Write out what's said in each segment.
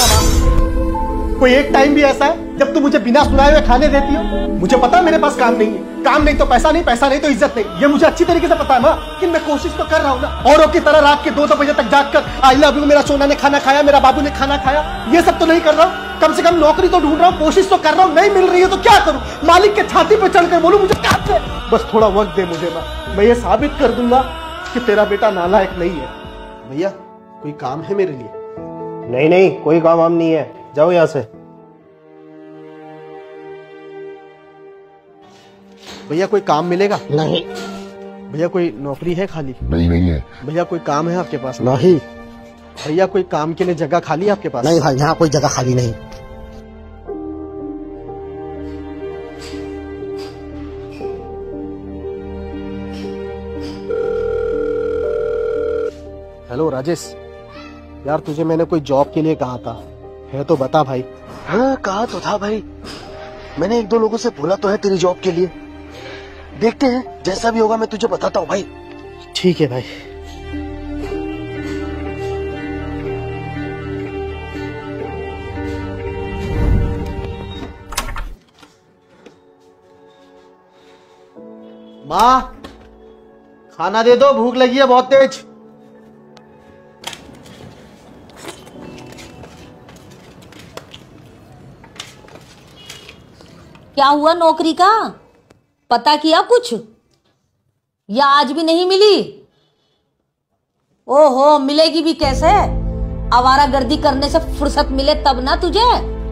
करना माँ। कोई एक टाइम भी ऐसा है जब तुम मुझे बिना सुनाए हुए खाने देती हो? मुझे पता है मेरे पास काम नहीं है, काम नहीं तो पैसा नहीं, पैसा नहीं तो इज्जत नहीं, ये मुझे अच्छी तरीके से पता है माँ। लेकिन मैं कोशिश तो कर रहा हूँ ना, औरों की तरह रात के 2-2 बजे तक जाग कर आई लव यू, मेरा सोना ने खाना खाया, मेरा बाबू ने खाना खाया, ये सब तो नहीं कर रहा हूँ। कम से कम नौकरी तो ढूंढ रहा हूँ, कोशिश तो कर रहा हूँ, नहीं मिल रही है तो क्या करूँ? मालिक के छाती पे चढ़कर बोलूं मुझे काम से? बस थोड़ा वक्त दे मुझे माँ, मैं ये साबित कर दूंगा कि तेरा बेटा नालायक नहीं है। भैया कोई काम है मेरे लिए? नहीं नहीं, कोई काम वाम नहीं है, जाओ यहाँ से। भैया कोई काम मिलेगा? नहीं। भैया कोई नौकरी है खाली? नहीं है। भैया कोई काम है आपके पास? नहीं। भैया कोई काम के लिए जगह खाली है आपके पास? नहीं भाई, यहाँ कोई जगह खाली नहीं। हेलो राजेश, यार तुझे मैंने कोई जॉब के लिए कहा था, है तो बता भाई। हाँ कहा तो था भाई, मैंने 1-2 लोगों से बोला तो है तेरी जॉब के लिए। देखते हैं, जैसा भी होगा मैं तुझे बताता हूँ भाई। ठीक है भाई। माँ खाना दे दो, भूख लगी है बहुत तेज। क्या हुआ नौकरी का? पता किया कुछ या आज भी नहीं मिली? ओहो, मिलेगी भी कैसे? आवारागर्दी करने से फुर्सत मिले तब ना तुझे।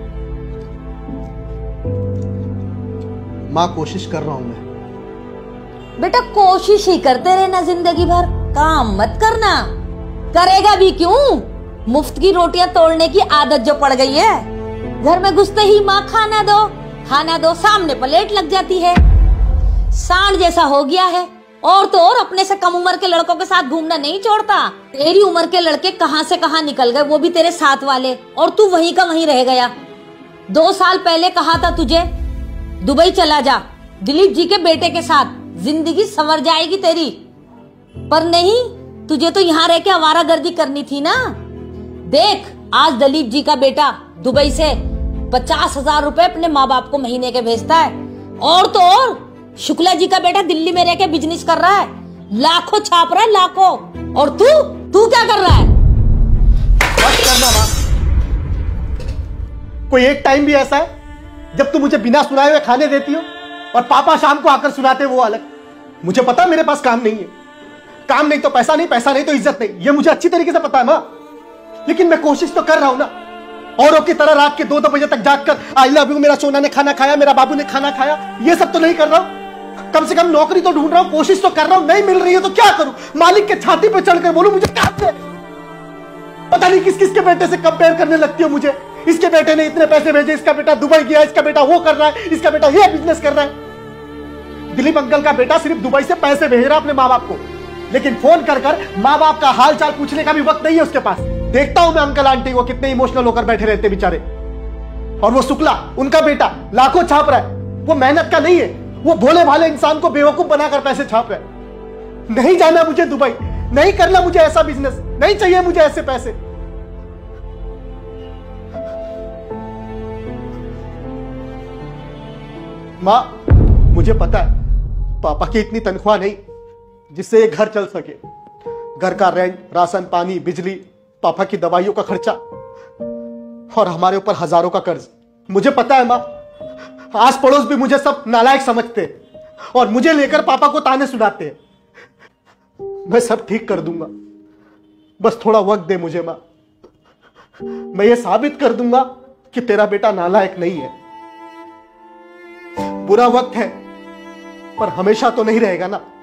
माँ कोशिश कर रहा हूं मैं। बेटा कोशिश ही करते रहना जिंदगी भर, काम मत करना। करेगा भी क्यों? मुफ्त की रोटियां तोड़ने की आदत जो पड़ गई है। घर में घुसते ही माँ खाना दो खाना दो, सामने प्लेट लग जाती है। सांड जैसा हो गया है। और तो और अपने से कम उम्र के लड़कों के साथ घूमना नहीं छोड़ता। तेरी उम्र के लड़के कहां से कहां निकल गए, वो भी तेरे साथ वाले, और तू वहीं का वहीं रह गया। 2 साल पहले कहा था तुझे दुबई चला जा दिलीप जी के बेटे के साथ, जिंदगी संवर जाएगी तेरी। पर नहीं, तुझे तो यहाँ रह के आवारागर्दी करनी थी ना। देख आज दिलीप जी का बेटा दुबई से 50,000 रुपए अपने माँ बाप को महीने के भेजता है। और तो और शुक्ला जी का बेटा दिल्ली में रह के बिजनेस कर रहा है, लाखों छाप रहा है, लाखों। और तू क्या कर रहा है? बस करना माँ। कोई एक टाइम भी ऐसा है जब तुम मुझे बिना सुनाए हुए खाने देती हो और पापा शाम को आकर सुनाते, वो अलग। मुझे पता है मेरे पास काम नहीं है, काम नहीं तो पैसा नहीं, पैसा नहीं तो इज्जत नहीं, ये मुझे अच्छी तरीके से पता है माँ। लेकिन मैं कोशिश तो कर रहा हूं ना, औरों की तरह रात के 2-2 बजे तक जागकर आई लव यू, मेरा सोना ने खाना खाया, मेरा बाबू ने खाना खाया, ये सब तो नहीं कर रहा हूं। कम से कम नौकरी तो ढूंढ रहा हूं, कोशिश तो कर रहा हूं, नहीं मिल रही है तो क्या करूं? मालिक के छाती पे चढ़कर बोलूं मुझे काम से? पता नहीं किस किस के बेटे से कंपेयर करने लगती हो मुझे। इसके बेटे ने इतने पैसे भेजे, इसका बेटा दुबई गया, इसका बेटा वो कर रहा है, इसका बेटा ये बिजनेस कर रहा है। दिलीप अंकल का बेटा सिर्फ दुबई से पैसे भेज रहा अपने माँ बाप को, लेकिन फोन कर कर माँ बाप का हाल चाल पूछने का भी वक्त नहीं है उसके पास। देखता हूं मैं अंकल आंटी को कितने इमोशनल होकर बैठे रहते बेचारे। और वो शुक्ला, उनका बेटा लाखों छाप रहा है, वो मेहनत का नहीं है, वो भोले भाले इंसान को बेवकूफ बनाकर पैसे छाप रहा है। नहीं जाना मुझे दुबई, नहीं करना मुझे ऐसा बिजनेस, नहीं चाहिए मुझे ऐसे पैसे। मां मुझे पता है पापा की इतनी तनख्वाह नहीं जिससे ये घर चल सके। घर का रेंट, राशन पानी, बिजली, पापा की दवाइयों का खर्चा और हमारे ऊपर हजारों का कर्ज। मुझे पता है मां, आस पड़ोस भी मुझे सब नालायक समझते हैं और मुझे लेकर पापा को ताने सुनाते हैं। मैं सब ठीक कर दूंगा, बस थोड़ा वक्त दे मुझे मां। मैं ये साबित कर दूंगा कि तेरा बेटा नालायक नहीं है। बुरा वक्त है पर हमेशा तो नहीं रहेगा ना।